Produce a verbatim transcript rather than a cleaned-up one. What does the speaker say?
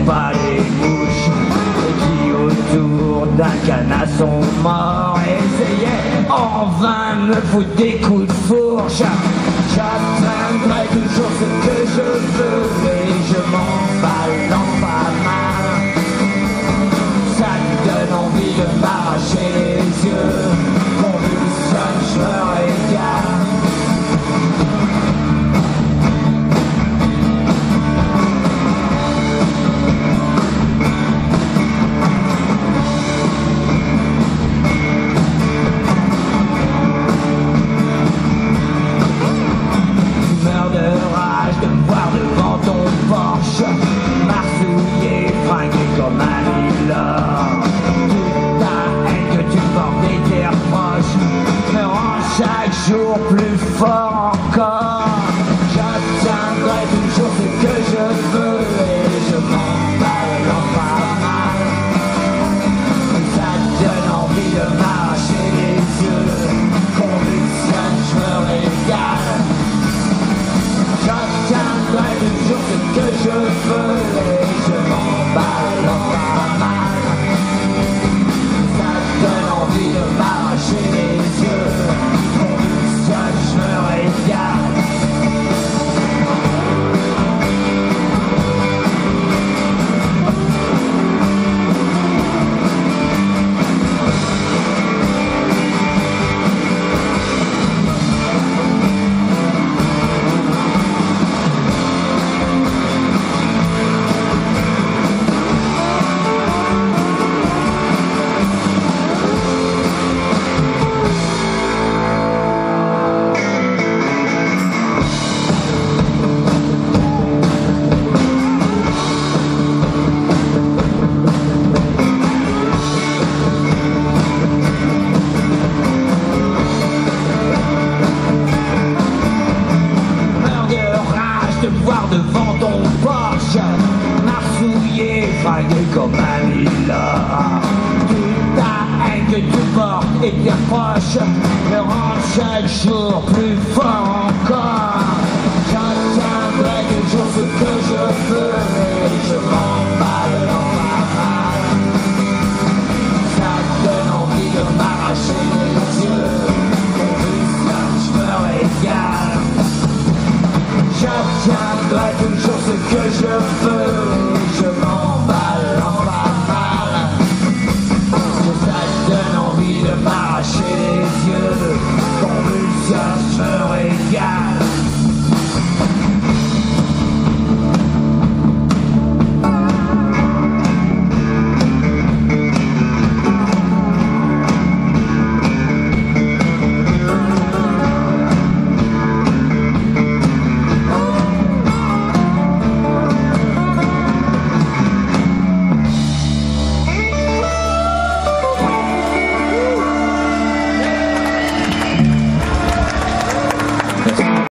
pas les mouches et qui autour d'un canasson mort essayaient en vain de me foutre des coups de fourche. J'atteindrai toujours ce que je veux et je m'emballe en pas mal. Ça te donne envie de m'arracher les yeux. Convulsionne, je me régale. Marsouillé, fringué comme un milord. Toute ta haine que tu portes et tes reproches me rend chaque jour plus fort encore. J'obtiendrai toujours ce que je veux et je m'emballe en pas mal. Ça te donne envie de m'arracher les yeux. Convulsionne, je me régale. J'obtiendrai toujours ce que je veux et je m'emballe en pas mal. Ça te donne envie de m'arracher les yeux. Convulsionne, je me régale. Devant ton Porsche, marsouillé, fringué comme un milord. Toute ta haine que tu portes et tes reproches me rendent chaque jour plus fort encore. J'atteindrai toujours ce que je veux et je m'emballe en pas mal. Ça te donne envie de m'arracher les yeux. Convulsionne, je me régale. J'obtiendrai toujours ce que je veux.